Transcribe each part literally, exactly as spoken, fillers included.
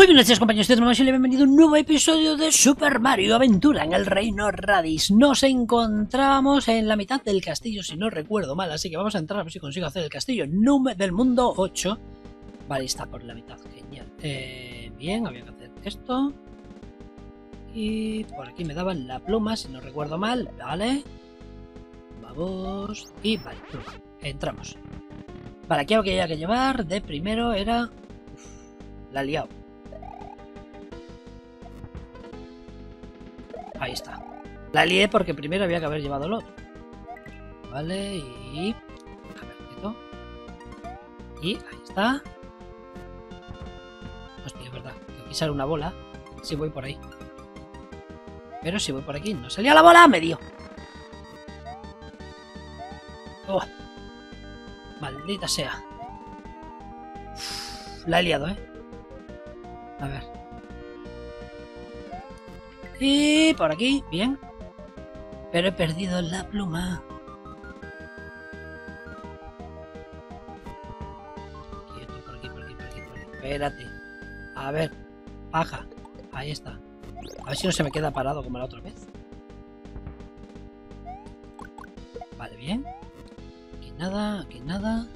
Muy buenos días, compañeros de Transformación y bienvenido a un nuevo episodio de Super Mario Aventura en el Reino Raditz. Nos encontramos en la mitad del castillo, si no recuerdo mal, así que vamos a entrar a ver si consigo hacer el castillo número del mundo ocho. Vale, está por la mitad, genial. Eh, bien, había que hacer esto. Y por aquí me daban la pluma, si no recuerdo mal, vale. Vamos, y vale, pluma. Entramos. Vale, aquí lo que había que llevar de primero era... Uf, la he liado. Ahí está. La lié porque primero había que haber llevado el otro. Vale, y... A ver, quieto. Y ahí está. Hostia, es verdad. Que aquí sale una bola. Si voy por ahí. Pero si voy por aquí no salía la bola, me dio. Oh. Maldita sea. Uf, la he liado, ¿eh? A ver. Y por aquí, bien. Pero he perdido la pluma. Quieto, por aquí, por aquí, por aquí, por aquí. Espérate. A ver. Baja. Ahí está. A ver si no se me queda parado como la otra vez. Vale, bien. Aquí nada, aquí nada.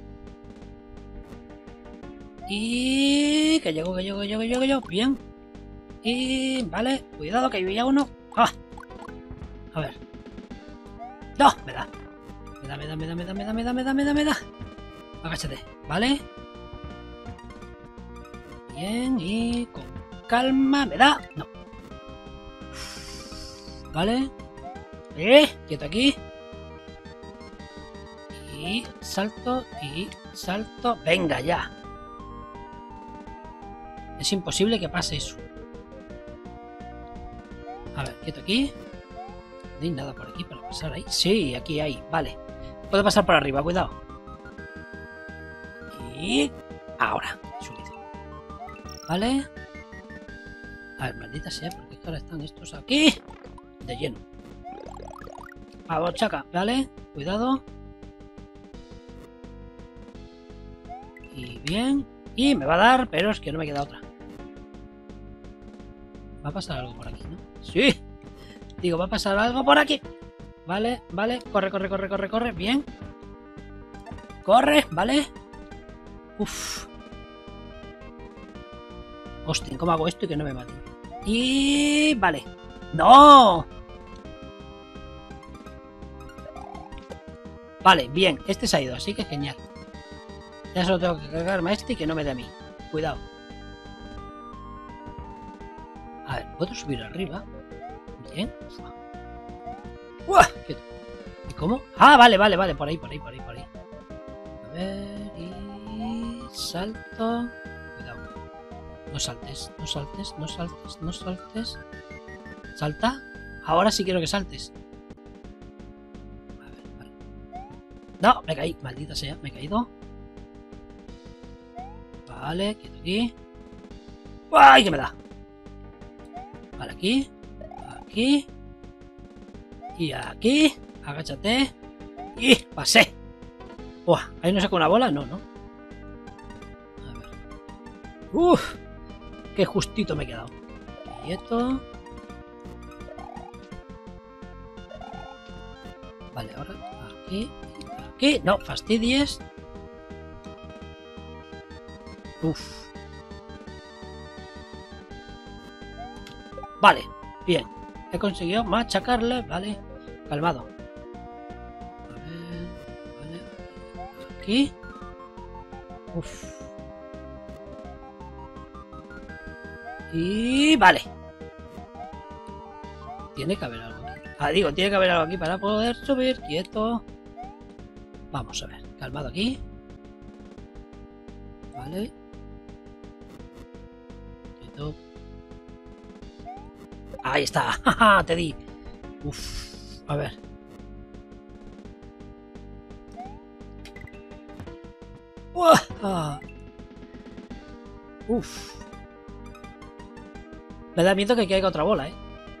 Y... Que llego, que llego, que llego, que llego, que llego. Bien. Y... Vale, cuidado que había uno. ¡Ah! A ver. ¡No! Me da. Me da, me da, me da, me da, me da, me da, me da, me da, me da. Agáchate, ¿vale? Bien, y con calma. ¿Me da? No. Vale. Eh, quieto aquí. Y salto, y salto. Venga ya. Es imposible que pase eso. A ver, quieto aquí. No hay nada por aquí para pasar ahí. Sí, aquí hay. Vale. Puedo pasar por arriba, cuidado. Y... Ahora. Subido. Vale. A ver, maldita sea, porque ahora están estos aquí. De lleno. Vamos, chaca. Vale. Cuidado. Y bien. Y me va a dar, pero es que no me queda otra. Va a pasar algo por aquí, ¿no? ¡Sí! Digo, va a pasar algo por aquí. Vale, vale. Corre, corre, corre, corre, corre. Bien. Corre, vale. Uf. Hostia, ¿cómo hago esto y que no me maten? Y... Vale. ¡No! Vale, bien. Este se ha ido, así que genial. Ya solo tengo que cargarme a este y que no me dé a mí. Cuidado. A ver, ¿puedo subir arriba? Bien. ¡Uah! Quieto. ¿Y cómo? Ah, vale, vale, vale. Por ahí, por ahí, por ahí, por ahí. A ver, y... Salto. Cuidado. No saltes, no saltes, no saltes, no saltes. ¿Salta? Ahora sí quiero que saltes. A ver, vale. No, me caí. Maldita sea, me he caído. Vale, quieto aquí. ¡Ay, que me da! Vale, aquí. Aquí. Y aquí. Agáchate. Y pasé. Uah, ¿ahí no saco una bola? No, no. A ver. Uf. Qué justito me he quedado. Quieto. Vale, ahora aquí. Aquí. No, fastidies. Uf. Vale, bien. He conseguido machacarle, vale. Calmado. A ver, vale. Aquí. Uf. Y vale. Tiene que haber algo aquí. Ah, digo, tiene que haber algo aquí para poder subir. Quieto. Vamos a ver. Calmado aquí. Vale. Quieto. Ahí está. ¡Ja! Te di. Uf. A ver. ¡Uah! Uf. Me da miedo que caiga otra bola, ¿eh?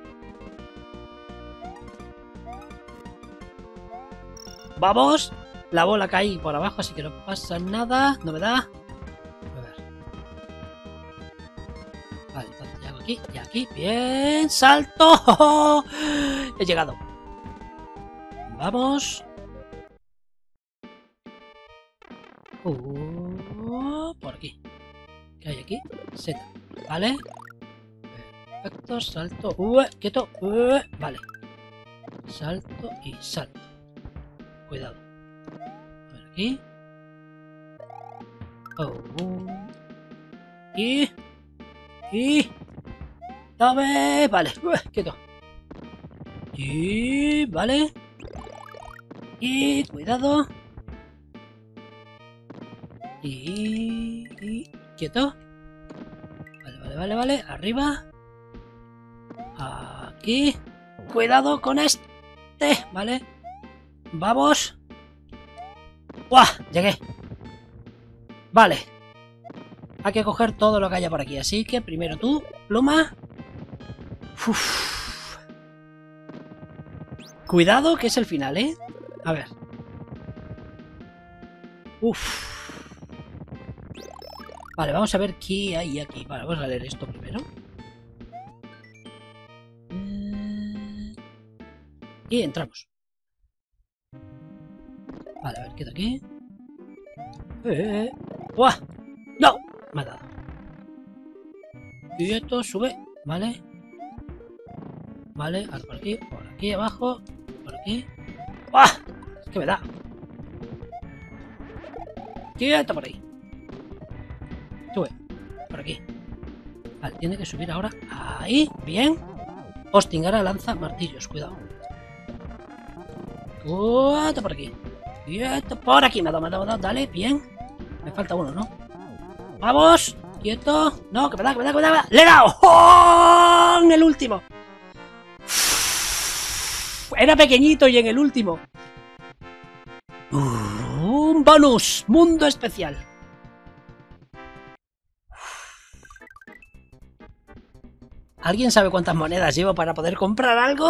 ¡Vamos! La bola cae por abajo, así que no pasa nada. No me da. A ver. aquí y aquí. Bien, salto. He llegado. Vamos. Uh, por aquí. ¿Qué hay aquí? Z. Vale. Perfecto, salto. Uh, quieto. Uh, vale. Salto y salto. Cuidado. A ver aquí. Oh. Y. Y. Dame. Vale. Uh, quieto. Y. Vale. Y. Cuidado. Y, y quieto. Vale, vale, vale, vale. Arriba. Aquí. Cuidado con este. Vale. Vamos. ¡Buah! Llegué. Vale. Hay que coger todo lo que haya por aquí. Así que primero tú, pluma. Uf. Cuidado, que es el final, ¿eh? A ver. Uf. Vale, vamos a ver qué hay aquí. Vale, vamos a leer esto primero. Y entramos. Vale, a ver, ¿qué de aquí? Eh, ¡Buah! ¡No! Me ha dado. Y esto sube. Vale. Vale, ahora por aquí, por aquí abajo. Por aquí. ¡Buah! Es que me da. Quieto por ahí. Sube. Por aquí. Vale, tiene que subir ahora. Ahí. Bien. Hosting, ahora lanza martillos. Cuidado. Quieto por aquí. Quieto por aquí. Me ha dado, me ha dado, me ha dado. Dale, bien. Me falta uno, ¿no? ¡Vamos! Quieto. No, que me da, que me da, que me da. ¡Le he dado! ¡Oh! En el último. Era pequeñito y en el último. Uh, un bonus. Mundo especial. ¿Alguien sabe cuántas monedas llevo para poder comprar algo?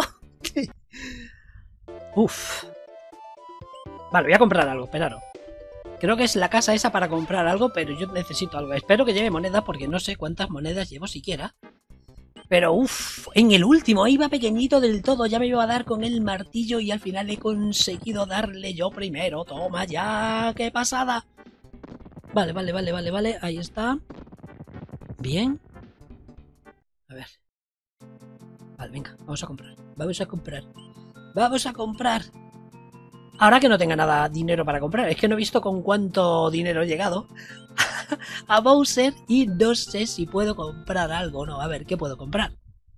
Uf. Vale, voy a comprar algo, esperaros. Creo que es la casa esa para comprar algo, pero yo necesito algo. Espero que lleve monedas porque no sé cuántas monedas llevo siquiera. Pero uff, en el último iba pequeñito del todo. Ya me iba a dar con el martillo y al final he conseguido darle yo primero. Toma ya, qué pasada. Vale, vale, vale, vale, vale. Ahí está. Bien. A ver. Vale, venga, vamos a comprar. Vamos a comprar. Vamos a comprar. Ahora que no tenga nada dinero para comprar. Es que no he visto con cuánto dinero he llegado a Bowser y no sé si puedo comprar algo o no. A ver, ¿qué puedo comprar?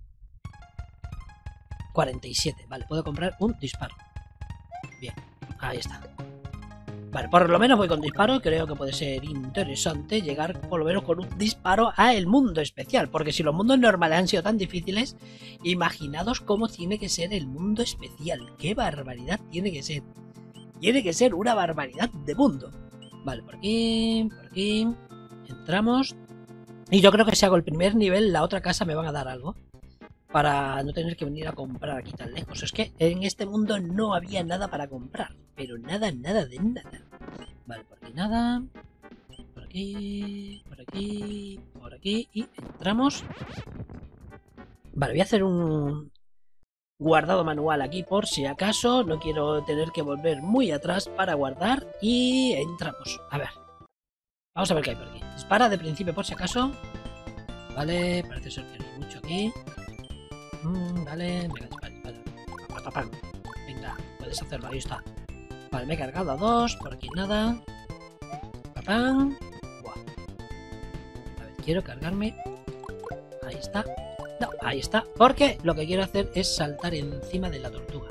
cuarenta y siete. Vale, puedo comprar un disparo. Bien, ahí está. Vale, por lo menos voy con disparo. Creo que puede ser interesante llegar por lo menos con un disparo a el mundo especial. Porque si los mundos normales han sido tan difíciles, imaginaos cómo tiene que ser el mundo especial. ¡Qué barbaridad tiene que ser! Tiene que ser una barbaridad de mundo. Vale, por aquí, por aquí. Entramos. Y yo creo que si hago el primer nivel, la otra casa me van a dar algo. Para no tener que venir a comprar aquí tan lejos. Es que en este mundo no había nada para comprar. Pero nada, nada de nada. Vale, por aquí nada. Por aquí, por aquí, por aquí. Y entramos. Vale, voy a hacer un guardado manual aquí por si acaso. No quiero tener que volver muy atrás para guardar. Y entramos. A ver. Vamos a ver qué hay por aquí. Dispara de principio por si acaso. Vale, parece ser que no hay mucho aquí. Mm, vale, venga, dispara, dispara. Venga, puedes hacerlo, ahí está. Vale, me he cargado a dos, por aquí nada. Papán. Buah. A ver, quiero cargarme. Ahí está. No, ahí está. Porque lo que quiero hacer es saltar encima de la tortuga.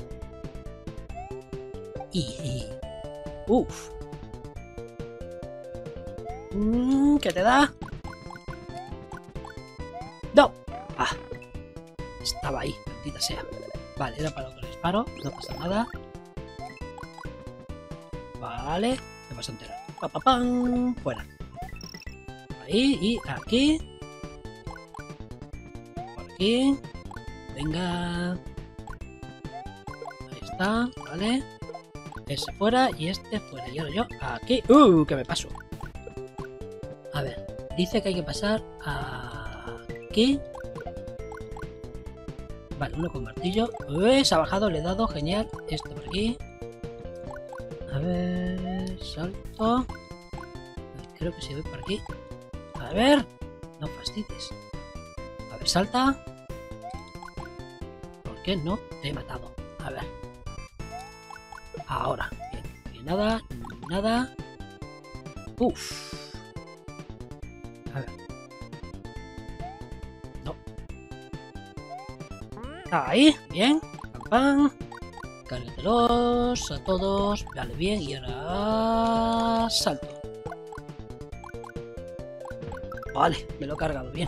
Y... y uf. Mm, ¿qué te da? No. Ah. Estaba ahí, maldita sea. Vale, era para otro disparo. No pasa nada. Vale. Me vas a enterar. Pa, pa, pam. Fuera. Ahí y aquí. Por aquí. Venga. Ahí está. Vale. Ese fuera y este fuera. Y ahora yo aquí. ¡Uh! ¿Qué me paso? A ver. Dice que hay que pasar aquí. Vale, uno con martillo. Uy, se ha bajado, le he dado, genial. Este por aquí. A ver, salto. Creo que se ve por aquí. A ver, no fastidies. A ver, salta. ¿Por qué no? Te he matado. A ver. Ahora. Bien, bien, nada, nada. Uf. A ver. No. Ahí, bien. Pam, pam. Cárgatelos a todos. Vale, bien. Y ahora salto. Vale, me lo he cargado bien.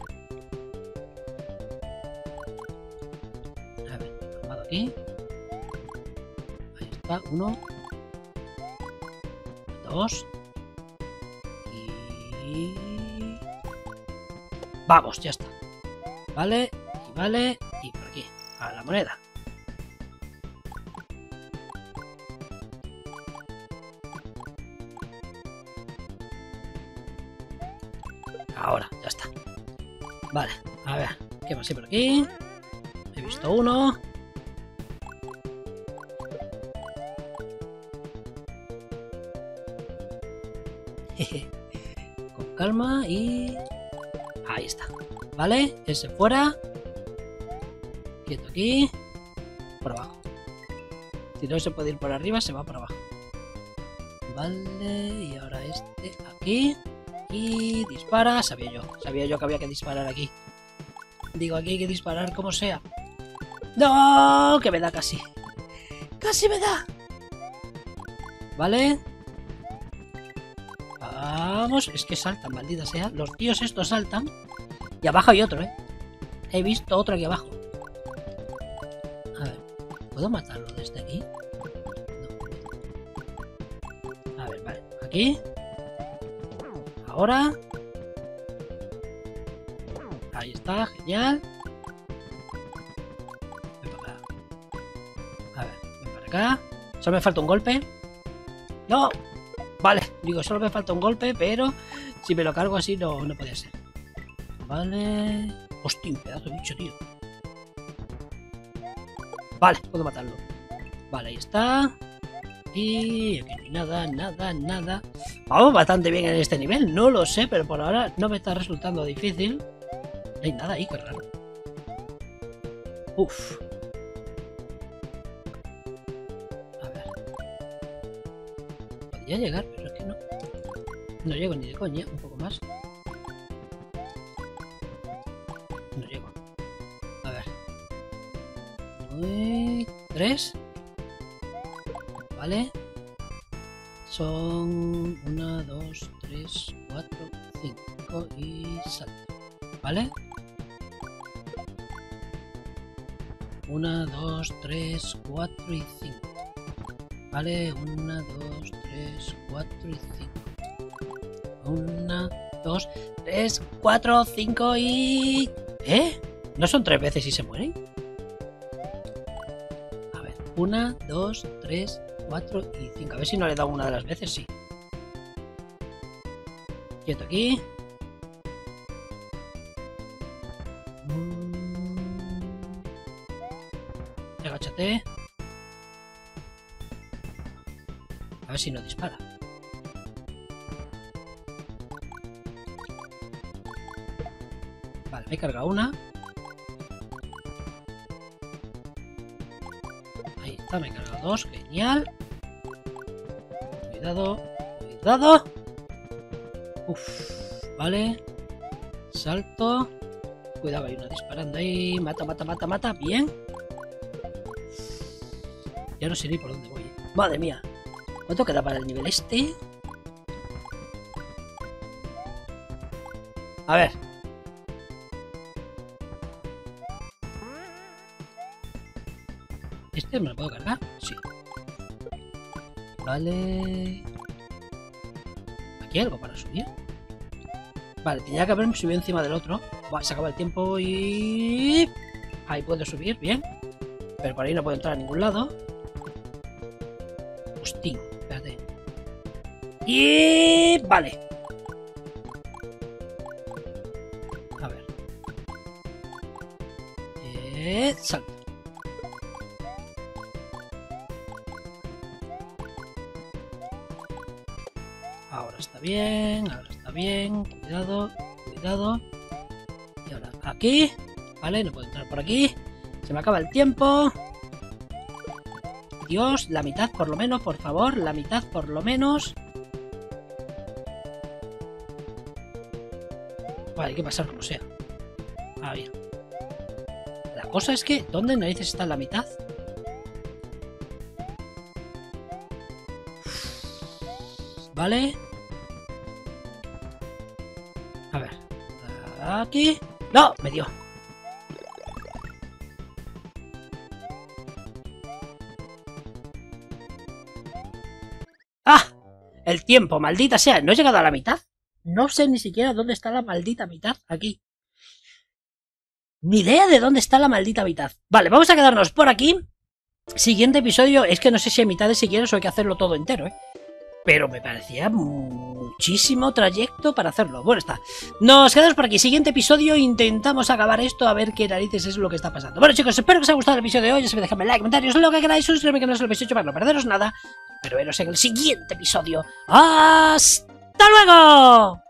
A ver, calmado aquí. Ahí está, uno. Dos. Y... vamos, ya está. Vale, y vale. Y por aquí, a la moneda. Ahora, ya está. Vale, a ver, ¿qué más hay por aquí? He visto uno. Con calma y... ahí está. Vale, ese fuera. Quieto aquí. Por abajo. Si no se puede ir por arriba, se va por abajo. Vale, y ahora este aquí. Y dispara, sabía yo, sabía yo que había que disparar aquí. Digo, aquí hay que disparar como sea. ¡No! Que me da casi. ¡Casi me da! Vale. Vamos, es que saltan, maldita sea. Los tíos estos saltan. Y abajo hay otro, ¿eh? He visto otro aquí abajo. A ver, ¿puedo matarlo desde aquí? No. A ver, vale, aquí. Ahora. Ahí está, genial. Ven para acá. A ver, ven para acá. Solo me falta un golpe. ¡No! Vale, digo, solo me falta un golpe, pero si me lo cargo así no, no podía ser. Vale. Hostia, un pedazo de bicho, tío. Vale, puedo matarlo. Vale, ahí está. Y aquí no hay nada, nada, nada. Vamos bastante bien en este nivel, no lo sé, pero por ahora no me está resultando difícil. No hay nada ahí, qué raro. Uf. A ver. Podría llegar, pero es que no. No llego ni de coña, un poco más. No llego. A ver. Uy, tres. Vale. Son una, dos, tres, cuatro, cinco y salto. ¿Vale? Una, dos, tres, cuatro y cinco. Vale, una, dos, tres, cuatro y cinco. Una, dos, tres, cuatro, cinco y... ¿Eh? ¿No son tres veces y se mueren? A ver, una, dos, tres, cuatro y cinco. A ver si no le he dado una de las veces, sí. Quieto aquí. Agáchate. A ver si no dispara. Vale, me he cargado una. Ahí está, me he cargado dos. Genial. Cuidado. Cuidado. Uf. Vale. Salto. Cuidado, hay una disparando ahí. Mata, mata, mata, mata. Bien. Ya no sé ni por dónde voy. Madre mía. ¿Cuánto queda para el nivel este? A ver. ¿Este me lo puedo cargar? Sí. Vale. ¿Aquí hay algo para subir? Vale, tenía que haberme subido encima del otro. Vale, se acaba el tiempo y... ahí puedo subir, bien. Pero por ahí no puedo entrar a ningún lado. Hostia, espérate. Y... vale. A ver. Eh, Ahora está bien, ahora está bien. Cuidado, cuidado. Y ahora aquí. Vale, no puedo entrar por aquí. Se me acaba el tiempo. Dios, la mitad por lo menos, por favor. La mitad por lo menos. Vale, hay que pasar como sea. Ah, bien. La cosa es que, ¿dónde narices está la mitad? Vale. A ver. Aquí. ¡No! Me dio. ¡Ah! El tiempo, maldita sea. ¿No he llegado a la mitad? No sé ni siquiera dónde está la maldita mitad. Aquí. Ni idea de dónde está la maldita mitad. Vale, vamos a quedarnos por aquí. Siguiente episodio. Es que no sé si hay mitades siquiera o hay que hacerlo todo entero, ¿eh? Pero me parecía muchísimo trayecto para hacerlo. Bueno, está. Nos quedamos por aquí. Siguiente episodio. Intentamos acabar esto a ver qué narices es lo que está pasando. Bueno, chicos, espero que os haya gustado el episodio de hoy. Ya sabéis, dejadme like, comentarios, lo que queráis. Suscribirme que no os lo habéis hecho para no perderos nada. Pero veros en el siguiente episodio. ¡Hasta luego!